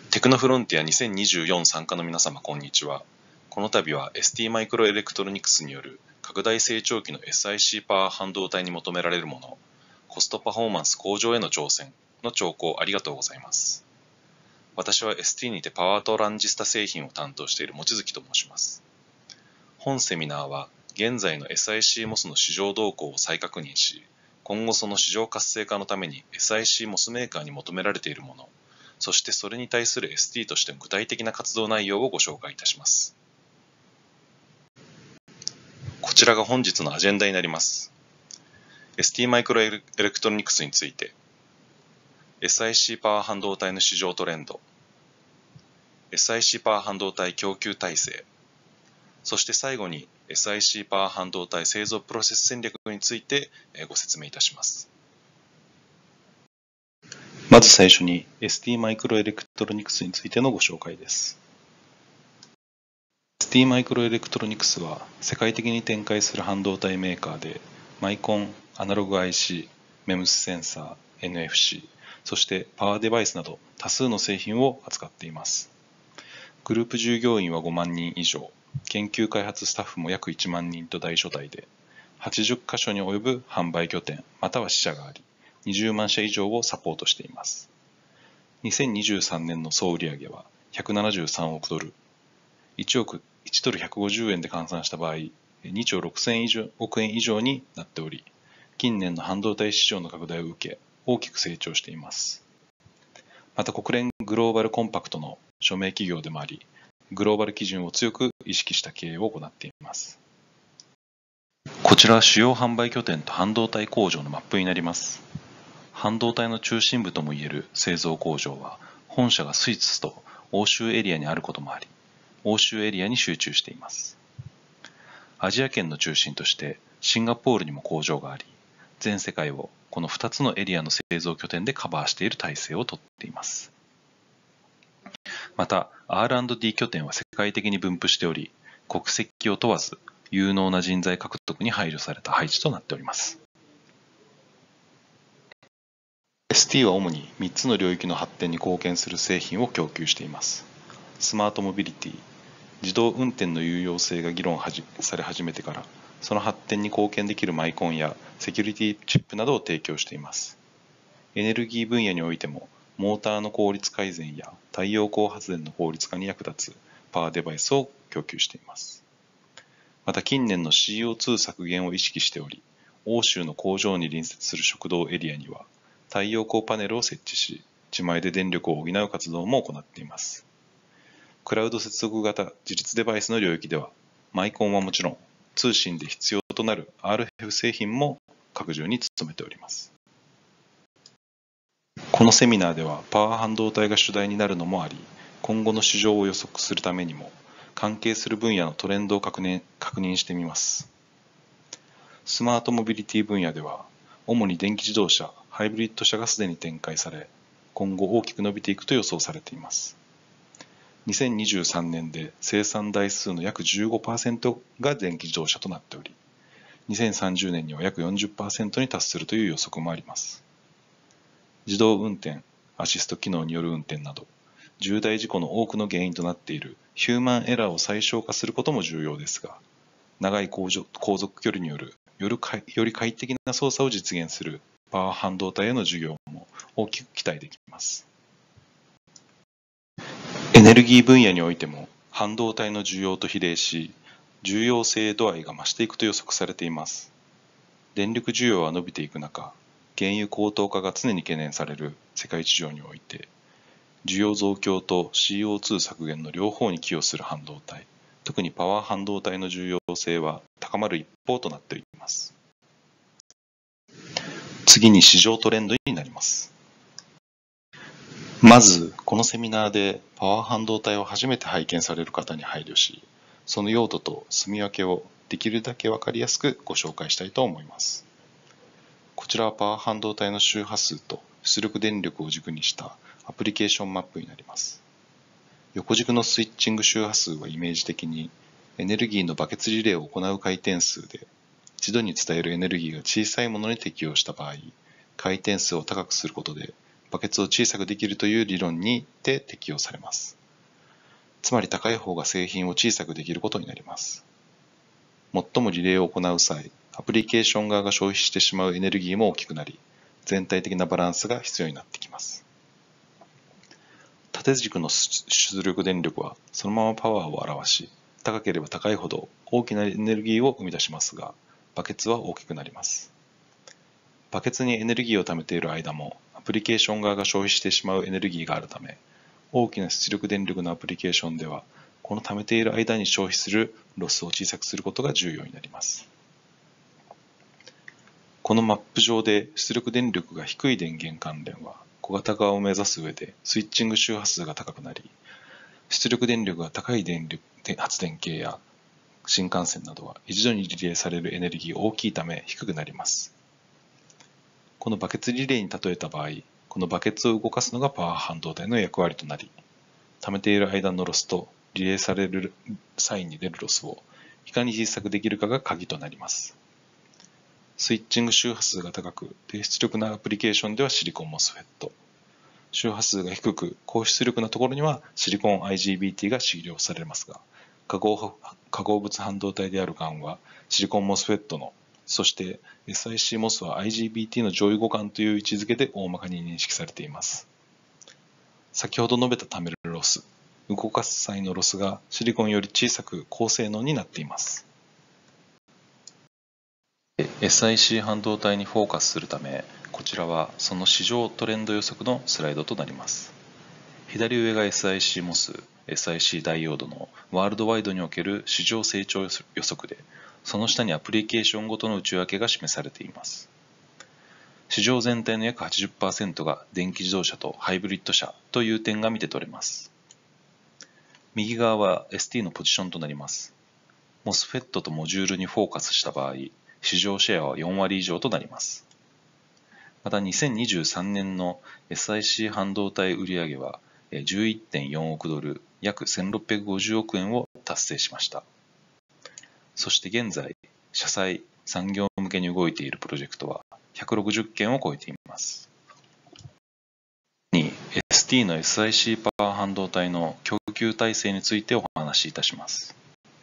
テクノフロンティア2024参加の皆様こんにちは。この度は ST マイクロエレクトロニクスによる拡大成長期の SiC パワー半導体に求められるもの、コストパフォーマンス向上への挑戦の聴講ありがとうございます。私は ST にてパワートランジスタ製品を担当している望月と申します。本セミナーは現在の SiC-MOS の市場動向を再確認し、今後その市場活性化のために SiC-MOS メーカーに求められているもの、そしてそれに対する ST としての具体的な活動内容をご紹介いたします。こちらが本日のアジェンダになります。ST マイクロエレクトロニクスについて、SiC パワー半導体の市場トレンド、SiC パワー半導体供給体制、そして最後に SiC パワー半導体製造プロセス戦略についてご説明いたします。まず最初に ST マイクロエレクトロニクスについてのご紹介です。ST マイクロエレクトロニクスは世界的に展開する半導体メーカーで、マイコン、アナログ IC、MEMS センサー、NFC、そしてパワーデバイスなど多数の製品を扱っています。グループ従業員は5万人以上、研究開発スタッフも約1万人と大所帯で、80カ所に及ぶ販売拠点または支社があり、20万社以上をサポートしています。2023年の総売上は173億ドル、1ドル150円で換算した場合、2兆6000億円以上になっており、近年の半導体市場の拡大を受け、大きく成長しています。また国連グローバルコンパクトの署名企業でもあり、グローバル基準を強く意識した経営を行っています。こちらは主要販売拠点と半導体工場のマップになります。半導体の中心部ともいえる製造工場は、本社がスイスと欧州エリアにあることもあり、欧州エリアに集中しています。アジア圏の中心としてシンガポールにも工場があり、全世界をこの2つのエリアの製造拠点でカバーしている体制をとっています。また R&D 拠点は世界的に分布しており、国籍を問わず有能な人材獲得に配慮された配置となっております。ST は主に3つの領域の発展に貢献する製品を供給しています。スマートモビリティ、自動運転の有用性が議論され始めてから、その発展に貢献できるマイコンやセキュリティチップなどを提供しています。エネルギー分野においても、モーターの効率改善や太陽光発電の効率化に役立つパワーデバイスを供給しています。また近年の CO2 削減を意識しており、欧州の工場に隣接する食堂エリアには太陽光パネルを設置し、自前で電力を補う活動も行っています。クラウド接続型自立デバイスの領域では、マイコンはもちろん、通信で必要となる RF 製品も拡充に努めております。このセミナーではパワー半導体が主題になるのもあり、今後の市場を予測するためにも、関係する分野のトレンドを確認してみます。スマートモビリティ分野では、主に電気自動車、ハイブリッド車がすでに展開され、今後大きく伸びていくと予想されています。2023年で生産台数の約 15% が電気自動車となっており、2030年には約 40% に達するという予測もあります。自動運転、アシスト機能による運転など、重大事故の多くの原因となっているヒューマンエラーを最小化することも重要ですが、長い航続距離によるより快適な操作を実現するパワー半導体への需要も大きく期待できます。エネルギー分野においても半導体の需要と比例し、重要性度合いが増していくと予測されています。電力需要は伸びていく中、原油高騰化が常に懸念される世界市場において、需要増強と CO2 削減の両方に寄与する半導体、特にパワー半導体の重要性は高まる一方となっています。次に市場トレンドになります。まず、このセミナーでパワー半導体を初めて拝見される方に配慮し、その用途と住み分けをできるだけわかりやすくご紹介したいと思います。こちらはパワー半導体の周波数と出力電力を軸にしたアプリケーションマップになります。横軸のスイッチング周波数はイメージ的にエネルギーのバケツリレーを行う回転数で、一度に伝えるエネルギーが小さいものに適用した場合、回転数を高くすることでバケツを小さくできるという理論にて適用されます。つまり高い方が製品を小さくできることになります。もっともリレーを行う際、アプリケーション側が消費してしまうエネルギーも大きくなり、全体的なバランスが必要になってきます。縦軸の出力電力はそのままパワーを表し、高ければ高いほど大きなエネルギーを生み出しますが、バケツは大きくなります。バケツにエネルギーを貯めている間も、アプリケーション側が消費してしまうエネルギーがあるため、大きな出力電力のアプリケーションでは、この貯めている間に消費するロスを小さくすることが重要になります。このマップ上で出力電力が低い電源関連は、小型化を目指す上でスイッチング周波数が高くなり、出力電力が高い発電系や新幹線などは一度にリレーされるエネルギーが大きいため低くなります。このバケツリレーに例えた場合、このバケツを動かすのがパワー半導体の役割となり、貯めている間のロスとリレーされる際に出るロスをいかに小さくできるかが鍵となります。スイッチング周波数が高く、低出力なアプリケーションではシリコン MOSFET、周波数が低く、高出力なところにはシリコン IGBT が使用されますが、化合物半導体である GaN はシリコン MOSFET の、そして SiC-MOS は IGBT の上位互換という位置づけで大まかに認識されています。先ほど述べたためるロス、動かす際のロスがシリコンより小さく高性能になっています。SiC 半導体にフォーカスするため、こちらはその市場トレンド予測のスライドとなります。左上が SiC-MOS、SiC ダイオードのワールドワイドにおける市場成長予測で、その下にアプリケーションごとの内訳が示されています。市場全体の約 80% が電気自動車とハイブリッド車という点が見て取れます。右側は ST のポジションとなります。MOSFET とモジュールにフォーカスした場合、市場シェアは4割以上となります。また2023年の SiC 半導体売上は 11.4 億ドル、約1650億円を達成しました。そして現在、社債、産業向けに動いているプロジェクトは160件を超えています。ST の SiC パワー半導体の供給体制についてお話しいたします。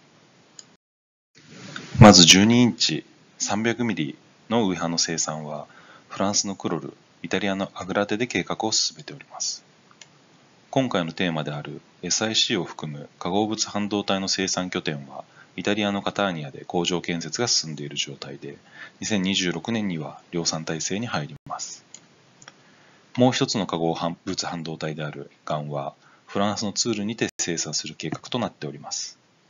まず12インチ 300mm のウエハの生産はフランスのクロル、イタリアのアグラテで計画を進めております。今回のテーマである SiC を含む化合物半導体の生産拠点はイタリアのカターニアで工場建設が進んでいる状態で、2026年には量産体制に入ります。もう一つの化合物半導体である GaN はフランスのツールにて生産する計画となっております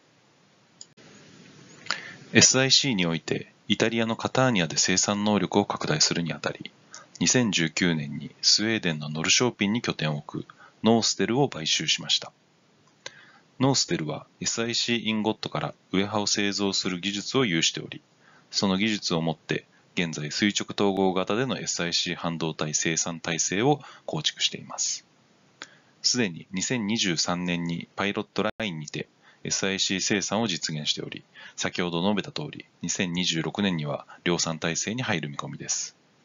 。SiC においてイタリアのカターニアで生産能力を拡大するにあたり、2019年にスウェーデンのノルショーピンに拠点を置くノーステルを買収しました。ノーステルは SiC インゴットからウエハを製造する技術を有しており、その技術をもって現在垂直統合型での SiC 半導体生産体制を構築しています。すでに2023年にパイロットラインにてSiC 生産を実現しており、先ほど述べた通り、2026年には量産体制に入る見込みです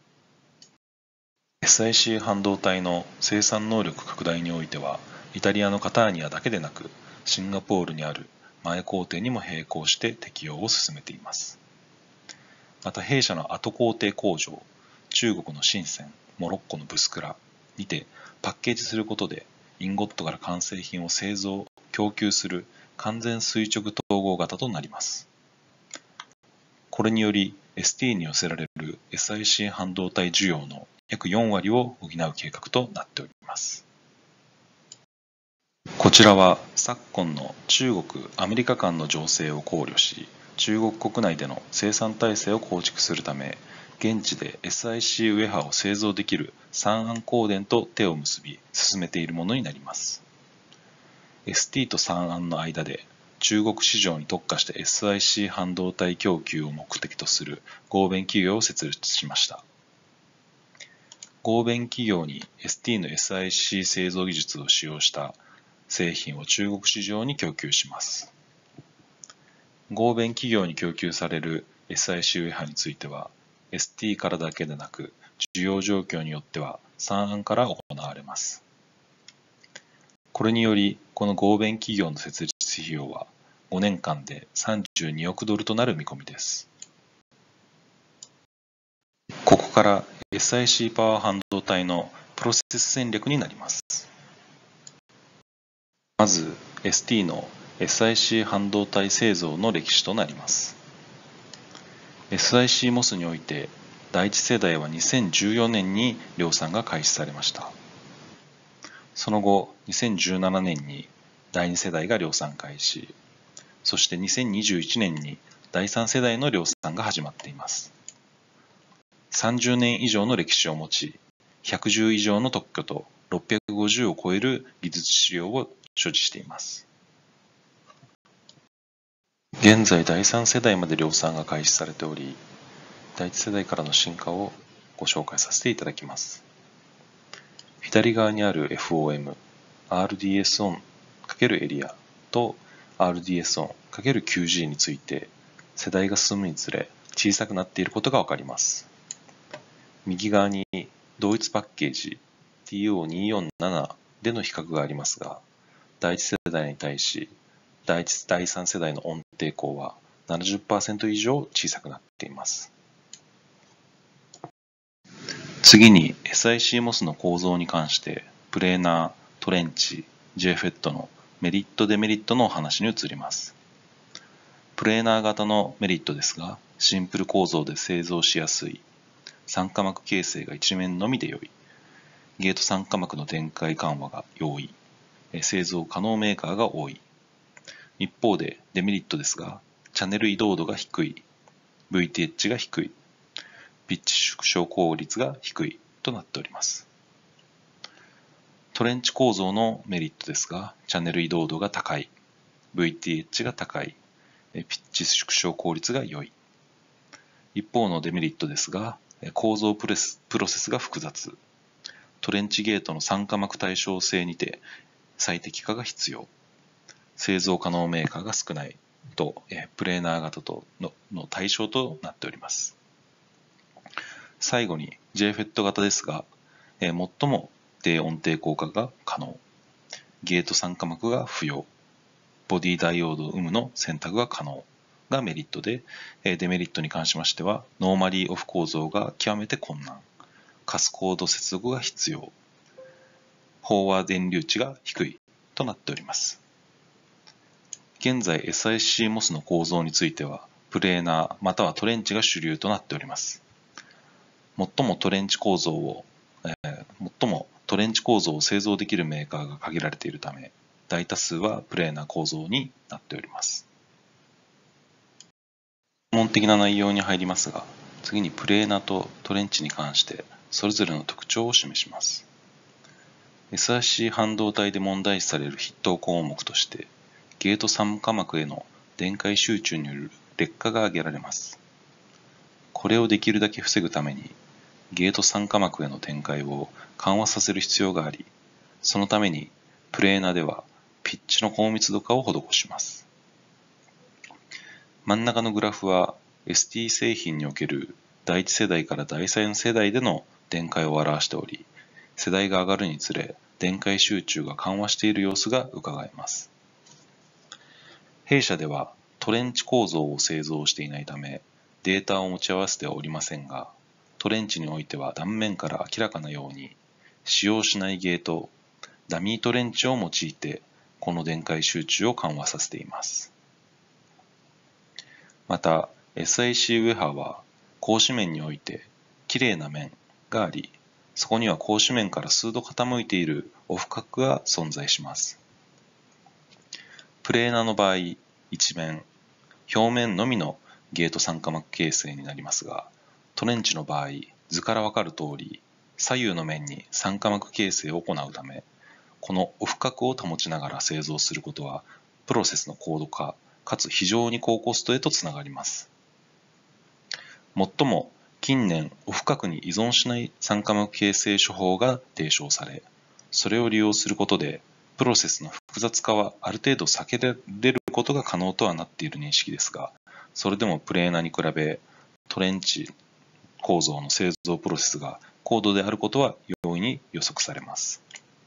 。SiC 半導体の生産能力拡大においては、イタリアのカターニアだけでなく、シンガポールにある前工程にも並行して適用を進めています。また弊社の後工程工場、中国の深セン、モロッコのブスクラにてパッケージすることで、インゴットから完成品を製造、供給する完全垂直統合型となります。これにより ST に寄せられる SiC 半導体需要の約4割を補う計画となっております。こちらは昨今の中国・アメリカ間の情勢を考慮し、中国国内での生産体制を構築するため、現地で SiC ウエハを製造できる三安光電と手を結び進めているものになります。ST と三安の間で中国市場に特化した SiC 半導体供給を目的とする合弁企業を設立しました。合弁企業に ST の SiC 製造技術を使用した製品を中国市場に供給します。合弁企業に供給される SiC ウエハについては、ST からだけでなく、需要状況によっては 3案から行われます。これにより、この合弁企業の設立費用は5年間で32億ドルとなる見込みです。ここから SiC パワー半導体のプロセス戦略になります。まず ST の SiC 半導体製造の歴史となります。SiC-MOS において第一世代は2014年に量産が開始されました。その後2017年に第2世代が量産開始、そして2021年に第3世代の量産が始まっています。30年以上の歴史を持ち、110以上の特許と650を超える技術資料を所持しています。現在第3世代まで量産が開始されており、第1世代からの進化をご紹介させていただきます。左側にある FOM、RDS オン×エリアと RDS オン×QG について世代が進むにつれ小さくなっていることがわかります。右側に同一パッケージ TO247 での比較がありますが、第1世代に対し第3世代の音抵抗は 70% 以上小さくなっています。次に SiC-MOS の構造に関してプレーナー、トレンチ、JFET のメリットデメリットのお話に移ります。プレーナー型のメリットですが、シンプル構造で製造しやすい、酸化膜形成が一面のみで良い、ゲート酸化膜の展開緩和が容易、製造可能メーカーが多い。一方でデメリットですが、チャンネル移動度が低い、VTH が低い、ピッチ縮小効率が低いとなっております。トレンチ構造のメリットですが、チャンネル移動度が高い、VTH が高い、ピッチ縮小効率が良い。一方のデメリットですが、構造プロセスが複雑、トレンチゲートの酸化膜対称性にて最適化が必要、製造可能メーカーが少ないと、プレーナー型の対象となっております。最後に JFET 型ですが、最も低音抵効果が可能、ゲート酸化膜が不要、ボディダイオード有無の選択が可能がメリットで、デメリットに関しましてはノーマリーオフ構造が極めて困難、カスコード接続が必要、飽和電流値が低いとなっております。現在 SiC-MOS の構造についてはプレーナーまたはトレンチが主流となっております。最もトレンチ構造を製造できるメーカーが限られているため、大多数はプレーナー構造になっております。専門的な内容に入りますが、次にプレーナーとトレンチに関してそれぞれの特徴を示します。SiC 半導体で問題視される筆頭項目として、ゲート酸化膜への電解集中による劣化が挙げられます。これをできるだけ防ぐために、ゲート酸化膜への展開を緩和させる必要があり、そのためにプレーナーではピッチの高密度化を施します。真ん中のグラフは ST 製品における第1世代から第3世代での電解を表しており、世代が上がるにつれ電解集中が緩和している様子が伺えます。弊社ではトレンチ構造を製造していないため、データを持ち合わせてはおりませんが、トレンチにおいては断面から明らかなように、使用しないゲート、ダミートレンチを用いて、この電解集中を緩和させています。また、SiC ウェハーは、格子面において、きれいな面があり、そこには格子面から数度傾いているオフ角が存在します。プレーナーの場合、一面、表面のみのゲート酸化膜形成になりますが、トレンチの場合、図からわかる通り、左右の面に酸化膜形成を行うため、このオフ角を保ちながら製造することは、プロセスの高度化、かつ非常に高コストへとつながります。もっとも、近年、オフ角に依存しない酸化膜形成手法が提唱され、それを利用することで、プロセスの複雑化はある程度避けられることが可能とはなっている認識ですが、それでもプレーナーに比べ、トレンチ構造の製造プロセスが高度であることは容易に予測されます。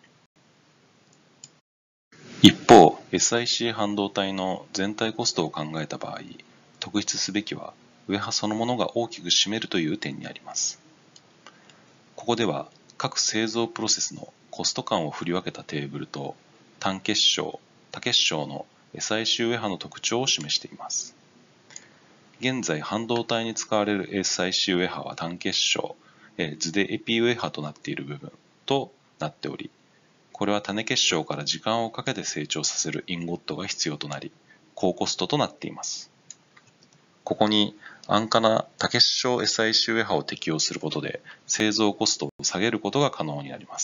一方、SiC 半導体の全体コストを考えた場合、特筆すべきはウェハそのものが大きく占めるという点にあります。ここでは各製造プロセスのコスト感を振り分けたテーブルと単結晶、多結晶の SiC ウェハの特徴を示しています。現在半導体に使われる SiC ウェハは単結晶、図でエピウェハとなっている部分となっており、これは種結晶から時間をかけて成長させるインゴットが必要となり、高コストとなっています。ここに安価な多結晶 SiC ウェハを適用することで製造コストを下げることが可能になります。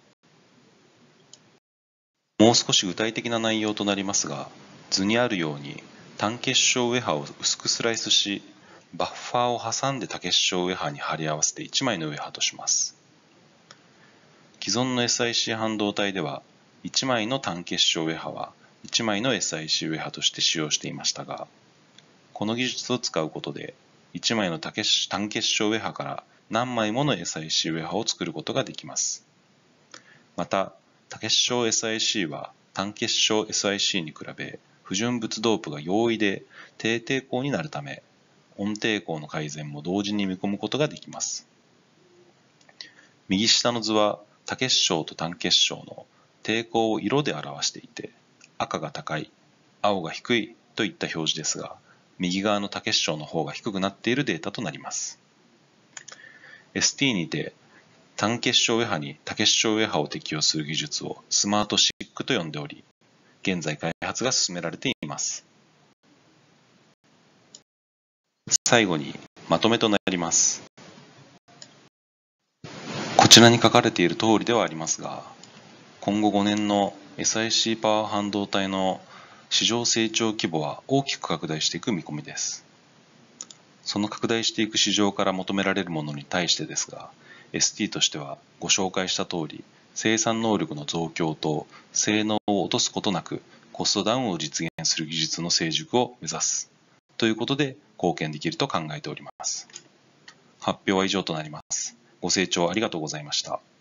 もう少し具体的な内容となりますが、図にあるように単結晶ウェハを薄くスライスし、バッファーを挟んで多結晶ウェハに貼り合わせて1枚のウェハとします。既存の SiC 半導体では、1枚の単結晶ウェハは1枚の SiC ウェハとして使用していましたが、この技術を使うことで、1枚の単結晶ウェハから何枚もの SiC ウェハを作ることができます。また、多結晶 SiC は単結晶 SiC に比べ、不純物ドープが容易で低抵抗になるため、温抵抗の改善も同時に見込むことができます。右下の図は多結晶と単結晶の抵抗を色で表していて、赤が高い、青が低いといった表示ですが、右側の多結晶の方が低くなっているデータとなります。ST にて単結晶ウェハに多結晶ウェハを適用する技術をスマートシックと呼んでおり、現在開発が進められています。最後にまとめとなります。こちらに書かれている通りではありますが、今後5年の SiC パワー半導体の市場成長規模は大きく拡大していく見込みです。その拡大していく市場から求められるものに対してですが、ST としてはご紹介した通り、生産能力の増強と性能を落とすことなくコストダウンを実現する技術の成熟を目指すということで貢献できると考えております。発表は以上となります。ご清聴ありがとうございました。